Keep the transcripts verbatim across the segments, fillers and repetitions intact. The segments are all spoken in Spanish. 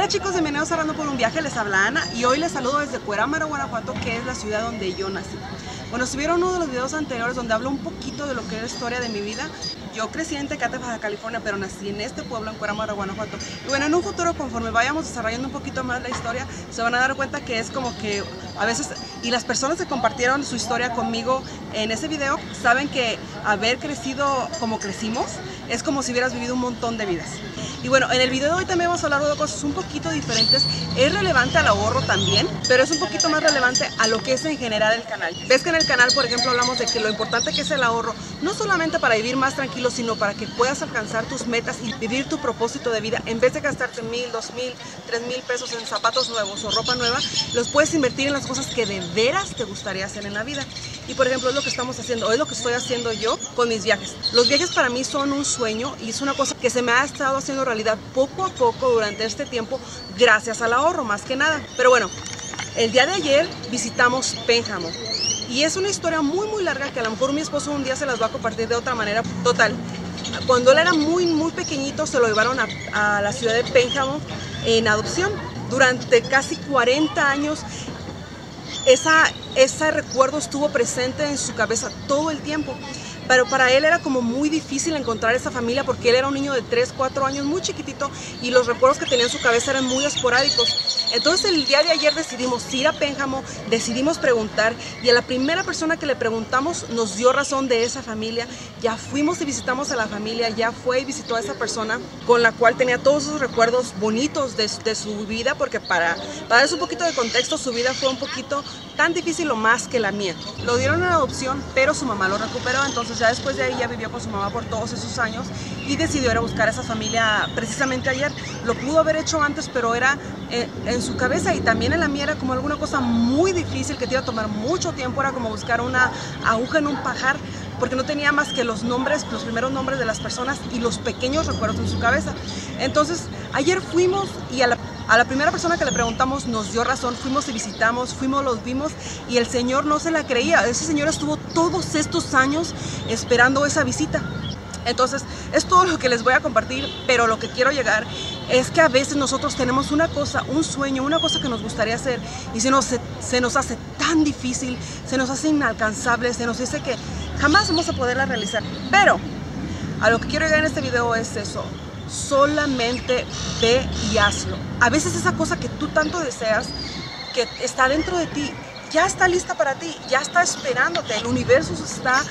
chicos, bienvenidos a Hablando por un Viaje, les habla Ana y hoy les saludo desde Cuerámaro, Guanajuato, que es la ciudad donde yo nací. Bueno, si vieron uno de los videos anteriores donde hablo un poquito de lo que es la historia de mi vida, yo crecí en Tecate, Baja California, pero nací en este pueblo, en Cuerámaro, Guanajuato. Y bueno, en un futuro, conforme vayamos desarrollando un poquito más la historia, se van a dar cuenta que es como que a veces, y las personas que compartieron su historia conmigo en ese video, saben que haber crecido como crecimos es como si hubieras vivido un montón de vidas. Y bueno, en el video de hoy también vamos a hablar de cosas un poquito diferentes. Es relevante al ahorro también, pero es un poquito más relevante a lo que es en general el canal. Ves que en el canal, por ejemplo, hablamos de que lo importante que es el ahorro, no solamente para vivir más tranquilo, sino para que puedas alcanzar tus metas y vivir tu propósito de vida. En vez de gastarte mil, dos mil, tres mil pesos en zapatos nuevos o ropa nueva, los puedes invertir en las cosas que de veras te gustaría hacer en la vida. Y por ejemplo, es lo que estamos haciendo, o es lo que estoy haciendo yo con mis viajes. Los viajes para mí son un sueño y es una cosa que se me ha estado haciendo realidad poco a poco durante este tiempo, gracias al ahorro más que nada. Pero bueno, el día de ayer visitamos Pénjamo y es una historia muy muy larga que a lo mejor mi esposo un día se las va a compartir de otra manera. Total, cuando él era muy muy pequeñito se lo llevaron a, a la ciudad de Pénjamo en adopción. Durante casi cuarenta años esa, ese recuerdo estuvo presente en su cabeza todo el tiempo. Pero para él era como muy difícil encontrar esa familia porque él era un niño de tres, cuatro años, muy chiquitito, y los recuerdos que tenía en su cabeza eran muy esporádicos. Entonces el día de ayer decidimos ir a Pénjamo, decidimos preguntar, y a la primera persona que le preguntamos nos dio razón de esa familia. Ya fuimos y visitamos a la familia, ya fue y visitó a esa persona con la cual tenía todos esos recuerdos bonitos de, de su vida, porque para, para darles un poquito de contexto, su vida fue un poquito tan difícil o más que la mía. Lo dieron en adopción, pero su mamá lo recuperó, entonces ya después de ahí ya vivió con su mamá por todos esos años y decidió ir a buscar a esa familia precisamente ayer. Lo pudo haber hecho antes, pero era en, en su cabeza y también en la mía era como alguna cosa muy difícil que te iba a tomar mucho tiempo. Era como buscar una aguja en un pajar, porque no tenía más que los nombres, los primeros nombres de las personas y los pequeños recuerdos en su cabeza. Entonces ayer fuimos y a la A la primera persona que le preguntamos nos dio razón, fuimos y visitamos, fuimos, los vimos y el señor no se la creía. Ese señor estuvo todos estos años esperando esa visita. Entonces es todo lo que les voy a compartir, pero lo que quiero llegar es que a veces nosotros tenemos una cosa, un sueño, una cosa que nos gustaría hacer y se nos, se, se nos hace tan difícil, se nos hace inalcanzable, se nos dice que jamás vamos a poderla realizar. Pero a lo que quiero llegar en este video es eso. Solamente ve y hazlo. A veces esa cosa que tú tanto deseas, que está dentro de ti, ya está lista para ti, ya está esperándote. El universo está,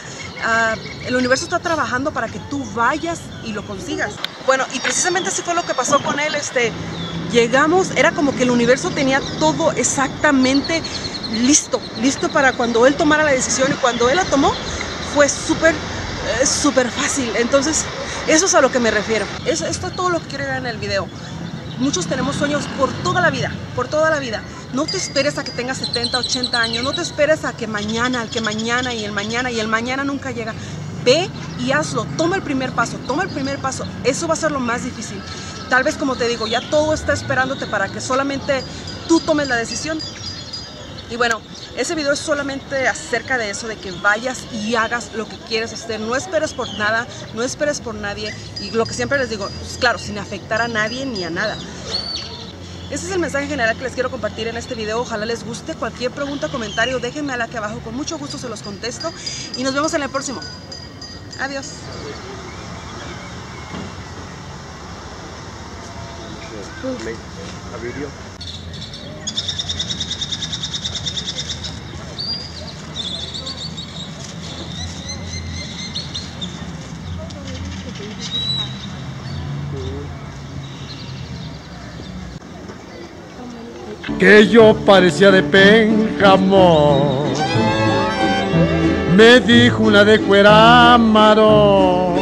uh, el universo está trabajando para que tú vayas y lo consigas. Bueno, y precisamente así fue lo que pasó con él. Este, llegamos, era como que el universo tenía todo exactamente listo, listo para cuando él tomara la decisión, y cuando él la tomó fue súper, eh, súper fácil. Entonces eso es a lo que me refiero. Eso, esto es todo lo que quiero ver en el video. Muchos tenemos sueños por toda la vida, por toda la vida. No te esperes a que tengas setenta, ochenta años, no te esperes a que mañana, al que mañana y el mañana y el mañana nunca llega. Ve y hazlo, toma el primer paso, toma el primer paso. Eso va a ser lo más difícil. Tal vez, como te digo, ya todo está esperándote para que solamente tú tomes la decisión. Y bueno, ese video es solamente acerca de eso, de que vayas y hagas lo que quieres hacer. No esperes por nada, no esperes por nadie. Y lo que siempre les digo, pues claro, sin afectar a nadie ni a nada. Ese es el mensaje general que les quiero compartir en este video. Ojalá les guste. Cualquier pregunta o comentario, déjenme aquí abajo. Con mucho gusto se los contesto. Y nos vemos en el próximo. Adiós. A video. Que yo parecía de Pénjamo, me dijo una de Cuerámaro.